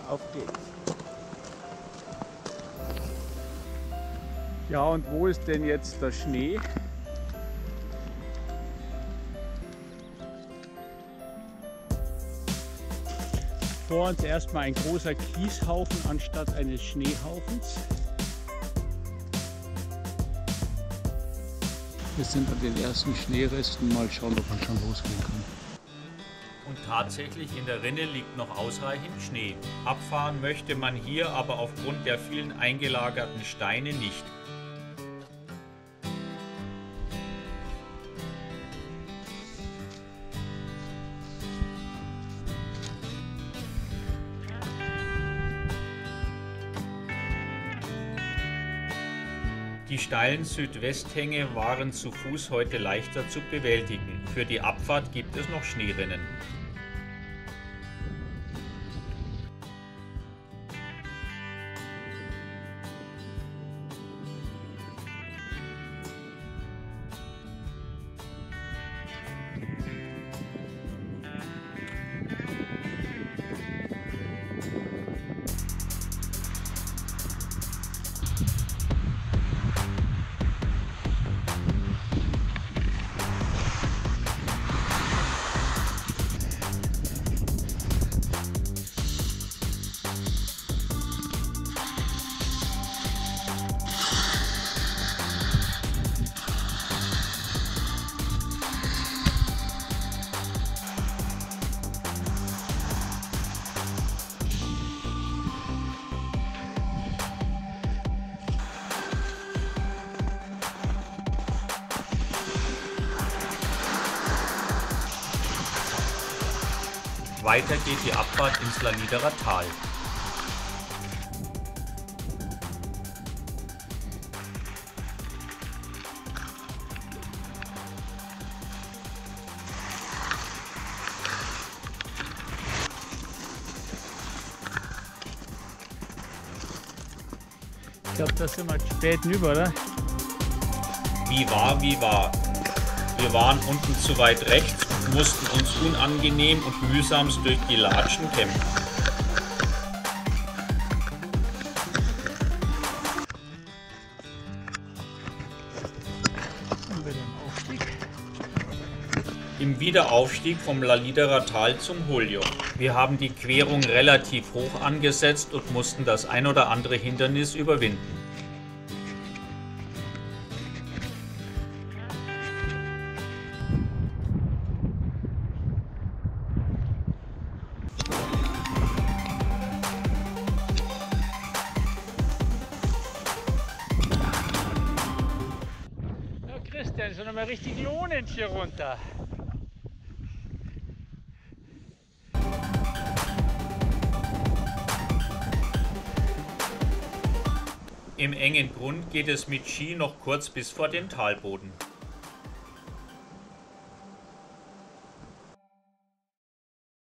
Auf geht's. Ja, und wo ist denn jetzt der Schnee? Vor uns erstmal ein großer Kieshaufen anstatt eines Schneehaufens. Wir sind an den ersten Schneeresten. Mal schauen, ob man schon losgehen kann. Und tatsächlich in der Rinne liegt noch ausreichend Schnee. Abfahren möchte man hier aber aufgrund der vielen eingelagerten Steine nicht. Die steilen Südwesthänge waren zu Fuß heute leichter zu bewältigen. Für die Abfahrt gibt es noch Schneerinnen. Weiter geht die Abfahrt ins Laniderer Tal. Ich glaube, da sind wir spät über, oder? Wie war. Wir waren unten zu weit rechts und mussten uns unangenehm und mühsamst durch die Latschen kämpfen. Im Wiederaufstieg vom Laliderer Tal zum Holjo. Wir haben die Querung relativ hoch angesetzt und mussten das ein oder andere Hindernis überwinden. Christian, schon einmal richtig lohnend hier runter. Im engen Grund geht es mit Ski noch kurz bis vor den Talboden.